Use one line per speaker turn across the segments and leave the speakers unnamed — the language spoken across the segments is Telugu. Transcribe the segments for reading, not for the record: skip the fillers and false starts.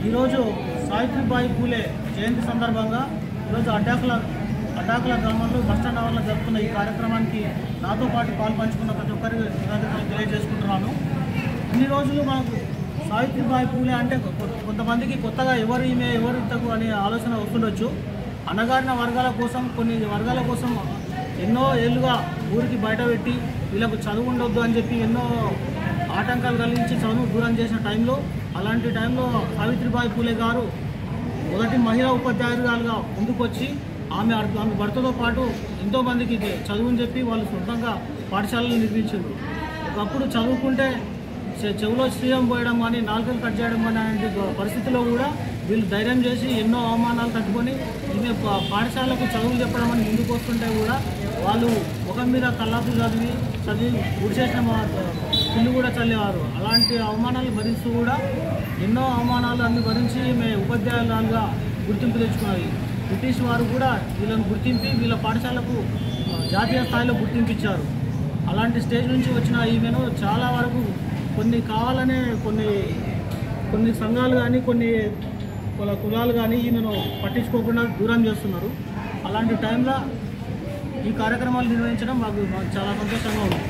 ఈరోజు సావిత్రిబాయి పూలే జయంతి సందర్భంగా ఈరోజు అడ్డాకుల గ్రామంలో బస్టాండ్ ఆవరణలో జరుపుతున్న ఈ కార్యక్రమానికి నాతో పాటు పాలు పంచుకున్న ప్రతి ఒక్కరికి కృతజ్ఞతలు తెలియజేసుకుంటున్నాను. ఇన్ని రోజులు మనకు సావిత్రిబాయి పూలే అంటే కొంతమందికి కొత్తగా ఎవరు ఈమె ఎవరు ఇంతకు అనే ఆలోచన వస్తుండొచ్చు. అణగారిన వర్గాల కోసం కొన్ని వర్గాల కోసం ఎన్నో ఏళ్ళుగా ఊరికి బయట పెట్టి వీళ్ళకు చదువు ఉండొద్దు అని చెప్పి ఎన్నో ఆటంకాలు కలిగించి చదువు దూరం చేసిన టైంలో అలాంటి టైంలో సావిత్రిబాయి పూలే గారు మొదటి మహిళా ఉపాధ్యాయురాలుగా ముందుకొచ్చి ఆమె భర్తతో పాటు ఎంతోమందికి చదువుని చెప్పి వాళ్ళు సొంతంగా పాఠశాలలు నిర్మించారు. ఒకప్పుడు చదువుకుంటే చెవులో శ్రీయం పోయడం కానీ నాలుకలు కట్ చేయడం కానీ అలాంటి పరిస్థితిలో కూడా వీళ్ళు ధైర్యం చేసి ఎన్నో అవమానాలు తట్టుకొని ఈమె పాఠశాలకు చదువులు చెప్పడం అని ముందుకు వస్తుంటే కూడా వాళ్ళు ముఖం మీద కల్లాపులు చదివి ఉడిచేసిన పిల్లు కూడా చల్లేవారు. అలాంటి అవమానాలు భరిస్తూ కూడా ఎన్నో అవమానాలు అన్ని భరించి ఈమె ఉపాధ్యాయులుగా గుర్తింపు తెచ్చుకున్నది. బ్రిటిష్ వారు కూడా వీళ్ళని గుర్తింపి వీళ్ళ పాఠశాలకు జాతీయ స్థాయిలో గుర్తింపించారు. అలాంటి స్టేజ్ నుంచి వచ్చిన ఈమెను చాలా వరకు కొన్ని కావాలనే కొన్ని సంఘాలు కానీ కొన్ని కులాలు కానీ ఈమెను పట్టించుకోకుండా దూరం చేస్తున్నారు. అలాంటి టైంలో ఈ కార్యక్రమాలు నిర్వహించడం మాకు చాలా సంతోషంగా ఉంది.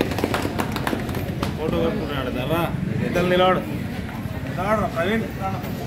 ఫోటో కట్టుకున్నాడు ప్రవీణ్.